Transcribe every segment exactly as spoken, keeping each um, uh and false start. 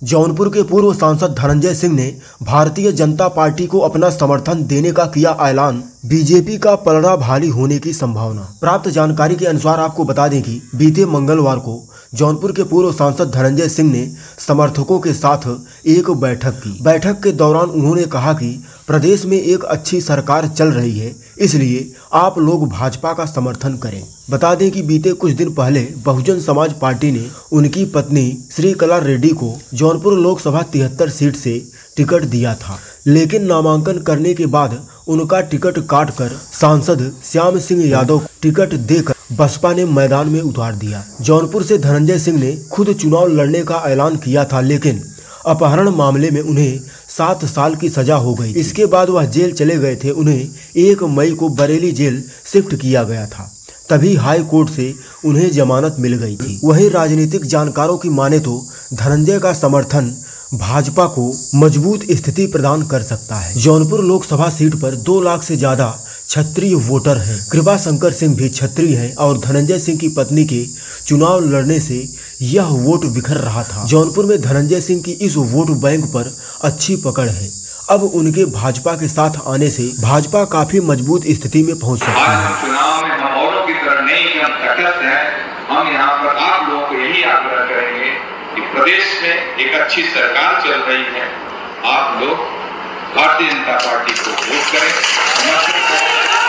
जौनपुर के पूर्व सांसद धनंजय सिंह ने भारतीय जनता पार्टी को अपना समर्थन देने का किया ऐलान। बीजेपी का पलड़ा भारी होने की संभावना। प्राप्त जानकारी के अनुसार आपको बता दें कि बीते मंगलवार को जौनपुर के पूर्व सांसद धनंजय सिंह ने समर्थकों के साथ एक बैठक की। बैठक के दौरान उन्होंने कहा कि प्रदेश में एक अच्छी सरकार चल रही है, इसलिए आप लोग भाजपा का समर्थन करें। बता दें कि बीते कुछ दिन पहले बहुजन समाज पार्टी ने उनकी पत्नी श्रीकला रेड्डी को जौनपुर लोकसभा तिहत्तर सीट से टिकट दिया था, लेकिन नामांकन करने के बाद उनका टिकट काटकर सांसद श्याम सिंह यादव को टिकट देकर बसपा ने मैदान में उतार दिया। जौनपुर से धनंजय सिंह ने खुद चुनाव लड़ने का ऐलान किया था, लेकिन अपहरण मामले में उन्हें सात साल की सजा हो गई। इसके बाद वह जेल चले गए थे। उन्हें एक मई को बरेली जेल शिफ्ट किया गया था, तभी हाई कोर्ट से उन्हें जमानत मिल गई थी। वहीं राजनीतिक जानकारों की माने तो धनंजय का समर्थन भाजपा को मजबूत स्थिति प्रदान कर सकता है। जौनपुर लोकसभा सीट पर दो लाख से ज्यादा क्षत्रिय वोटर हैं। कृपा शंकर सिंह भी क्षत्रिय हैं और धनंजय सिंह की पत्नी के चुनाव लड़ने से यह वोट बिखर रहा था। जौनपुर में धनंजय सिंह की इस वोट बैंक पर अच्छी पकड़ है। अब उनके भाजपा के साथ आने से भाजपा काफी मजबूत स्थिति में पहुंच सकती है। चुनाव में हम औरों की तरह नहीं कि हम तटस्थ हैं। हम यहाँ पर आप लोगों को यही आग्रह करेंगे कि प्रदेश में एक अच्छी सरकार चल रही है, आप लोग भारतीय जनता पार्टी को वोट करें, समर्थन करें।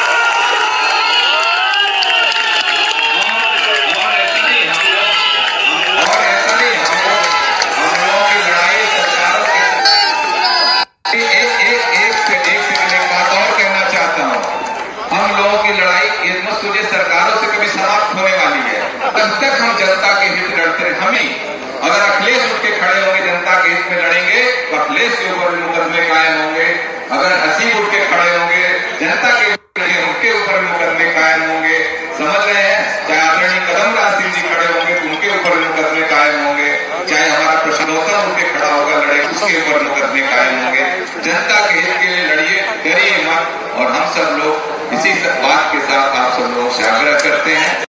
और ऐसा नहीं हम लोग और ऐसा नहीं हम लोग हम लोगों की लड़ाई सरकारों के एक एक एक से एक से एक बात और कहना चाहता हूँ। हम लोगों की लड़ाई ये मत सोचिए सरकारों से कभी समाप्त होने वाली है। तब तक हम जनता के हित लड़ते हैं। हम ही अगर अखिलेश उठ के खड़े होंगे जनता के हित में लड़ेंगे तो अखिलेश के ऊपर मुकदमे कायम होंगे। अगर हसीब उठ के खड़े होंगे जनता के उनके ऊपर मुकदमे कायम होंगे। समझ रहे हैं? चाहे आदरणीय कदम राज सिंह जी खड़े होंगे तो उनके ऊपर मुकदमे कायम होंगे। चाहे हमारा प्रश्नोत्तर उठ के खड़ा होगा लड़े उसके ऊपर मुकदमे कायम होंगे। जनता के हित के लिए लड़िए, डरिए मत। और हम सब लोग इसी बात